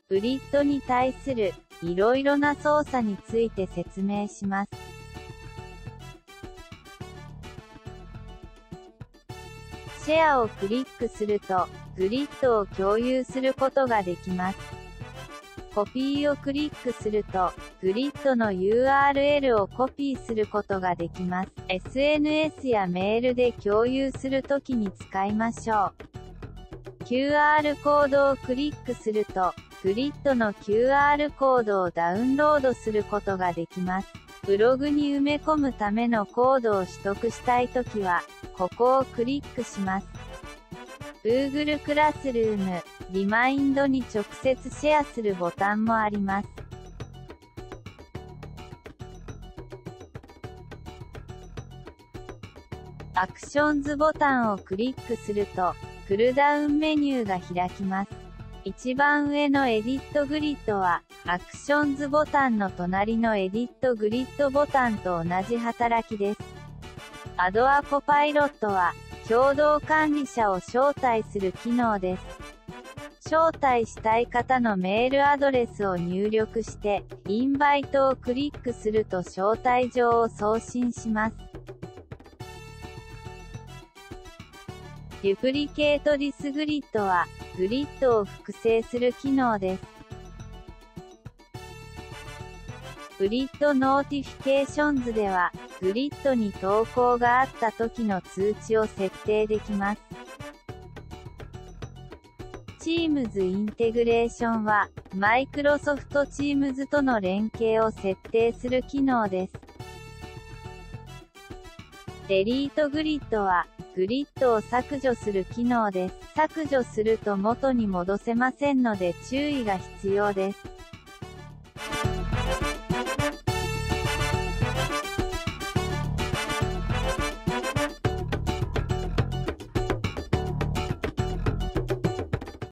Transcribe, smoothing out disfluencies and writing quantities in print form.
グリッドに対するいろいろな操作について説明します。シェアをクリックすると、グリッドを共有することができます。コピーをクリックすると、グリッドの URL をコピーすることができます。SNS やメールで共有するときに使いましょう。QR コードをクリックすると、グリッドの QR コードをダウンロードすることができます。ブログに埋め込むためのコードを取得したいときは、ここをクリックします。Google クラスルーム、リマインドに直接シェアするボタンもあります。アクションズボタンをクリックすると、プルダウンメニューが開きます。一番上のエディットグリッドは、アクションズボタンの隣のエディットグリッドボタンと同じ働きです。アドアコパイロットは、共同管理者を招待する機能です。招待したい方のメールアドレスを入力して、インバイトをクリックすると招待状を送信します。デュプリケートディスグリッドは、グリッドを複製する機能です。グリッドノーティフィケーションズでは、グリッドに投稿があった時の通知を設定できます。Teams インテグレーションは、Microsoft Teams との連携を設定する機能です。デリートグリッドは、グリッドを削除する機能です。削除すると元に戻せませんので注意が必要です。